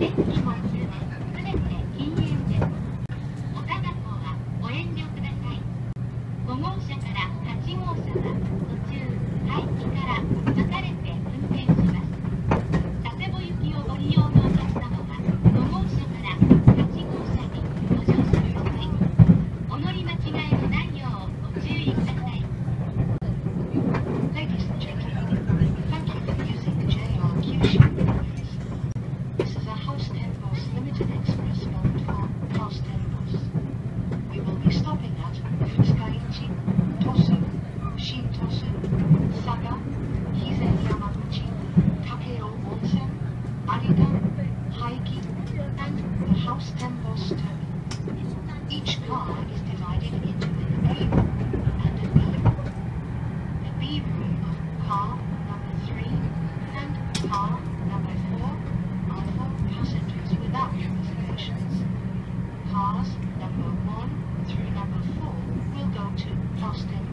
電気もすべて禁煙です。おタバコはご遠慮ください。5号車から8号車は途中、排気から分かれて運転します。佐世保行きをご利用のお客様は5号車から8号車にご乗車ください。お乗り間違いのないようご注意ください。 Ladies and gentlemen, thank you for using the JR Kyushu service. This is a House 10 bus limited express bound for House 10 bus. We will be stopping at Futsukaichi, Tosu, Shintosu, Saga, Hizen Yamaguchi, Takeo Onsen, Arita, Haiki, and the House 10 bus terminal. Each car is divided into an A and a B. The B room of car number 3 and car number 4 are for passengers without reservations. Cars number 1 through number 4 will go to House 10